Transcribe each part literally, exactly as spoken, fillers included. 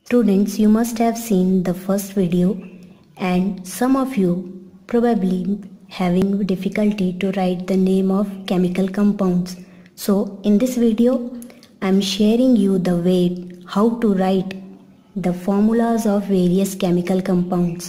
Students, you must have seen the first video and some of you probably having difficulty to write the name of chemical compounds. So in this video, I am sharing you the way how to write the formulas of various chemical compounds.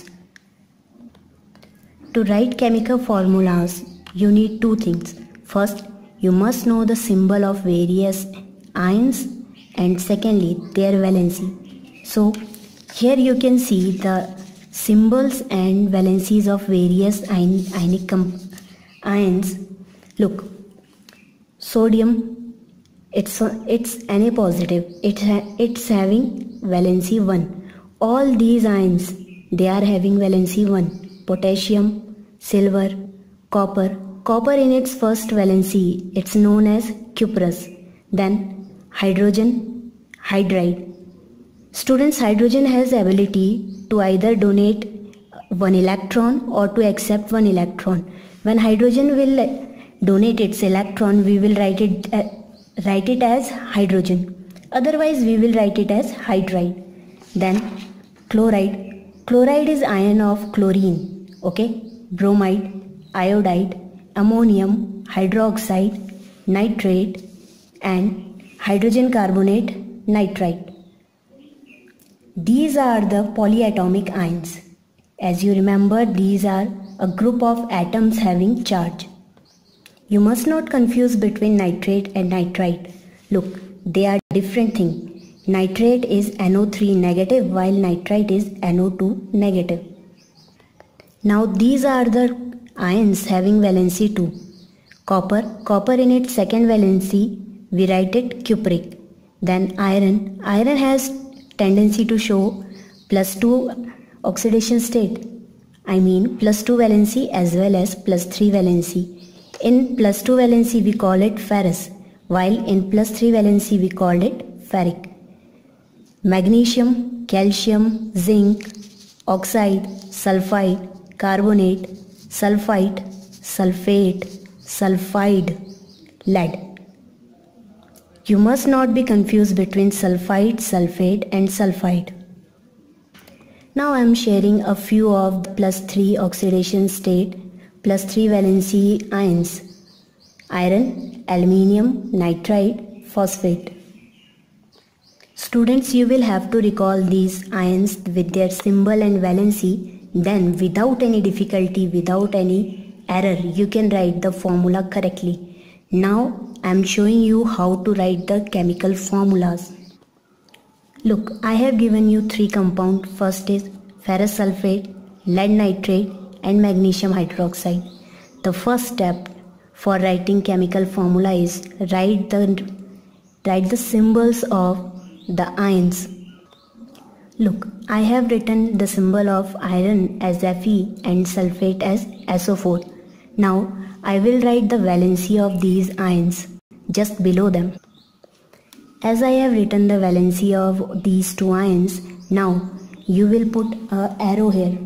To write chemical formulas, you need two things. First, you must know the symbol of various ions, and secondly, their valency. So here you can see the symbols and valencies of various ion, ionic ions. Look, sodium, it's it's Na positive. It ha, it's having valency one. All these ions, they are having valency one. Potassium, silver, copper. Copper in its first valency, it's known as cuprous. Then hydrogen, hydride. Students, hydrogen has ability to either donate one electron or to accept one electron. When hydrogen will donate its electron, we will write it uh, write it as hydrogen. Otherwise, we will write it as hydride. Then chloride. Chloride is ion of chlorine. Okay. Bromide, iodide, ammonium, hydroxide, nitrate, and hydrogen carbonate, nitrite. These are the polyatomic ions. As you remember, these are a group of atoms having charge. You must not confuse between nitrate and nitrite. Look, they are different things. Nitrate is N O three negative while nitrite is N O two negative. Now these are the ions having valency two. Copper, copper in its second valency, we write it cupric. Then iron, iron has tendency to show plus two oxidation state. I mean plus two valency as well as plus three valency. In plus two valency we call it ferrous, while in plus three valency we call it ferric. Magnesium, calcium, zinc, oxide, sulfide, carbonate, sulfite, sulfate, sulfide, lead. You must not be confused between sulfide, sulfate and sulfide. Now I am sharing a few of the plus three oxidation state, plus three valency ions. Iron, aluminium, nitrite, phosphate. Students, you will have to recall these ions with their symbol and valency. Then without any difficulty, without any error, you can write the formula correctly. Now I am showing you how to write the chemical formulas. Look, I have given you three compounds. First is ferrous sulfate, lead nitrate and magnesium hydroxide. The first step for writing chemical formula is write the, write the symbols of the ions. Look, I have written the symbol of iron as Fe and sulfate as S O four. Now I will write the valency of these ions just below them. As I have written the valency of these two ions, now you will put an arrow here.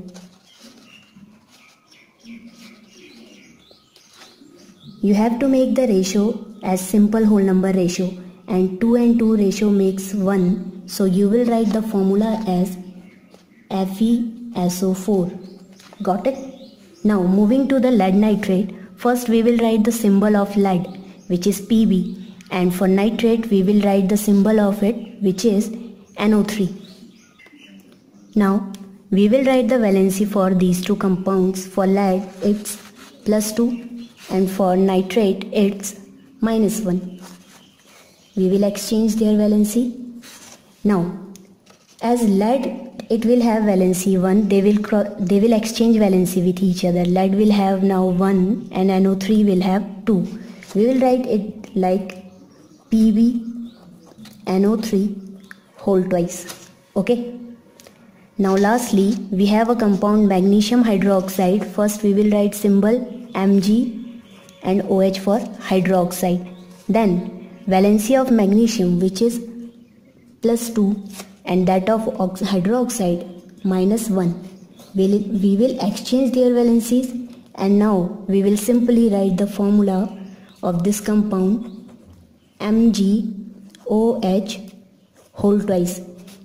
You have to make the ratio as simple whole number ratio, and two and two ratio makes one. So you will write the formula as Fe S O four. Got it? Now moving to the lead nitrate. First we will write the symbol of lead, which is P B, and for nitrate we will write the symbol of it, which is N O three. Now we will write the valency for these two compounds. For lead it's plus two and for nitrate it's minus one. We will exchange their valency. Now as lead, it will have valency one, they will they will exchange valency with each other. Lead will have now one and N O three will have two. We will write it like P B N O three whole twice. Okay. Now lastly, we have a compound magnesium hydroxide. First we will write symbol Mg and OH for hydroxide. Then valency of magnesium, which is plus two, and that of hydroxide minus one. We'll, we will exchange their valencies, and now we will simply write the formula of this compound MgOH whole twice.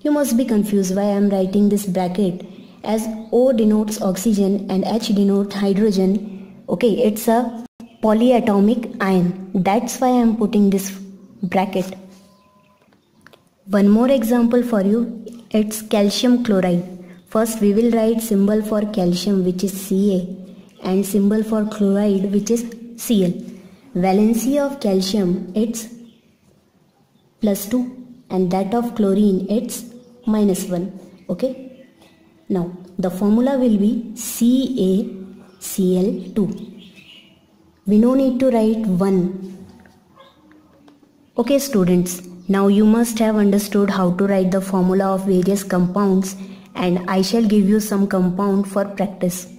You must be confused why I am writing this bracket, as O denotes oxygen and H denotes hydrogen. Okay, it's a polyatomic ion. That's why I am putting this bracket. One more example for you. It's calcium chloride. First we will write symbol for calcium, which is Ca, and symbol for chloride, which is Cl. Valency of calcium, it's plus two, and that of chlorine, it's minus one. Okay. Now the formula will be C A C L two. We no need to write one. Okay students, now you must have understood how to write the formula of various compounds, and I shall give you some compound for practice.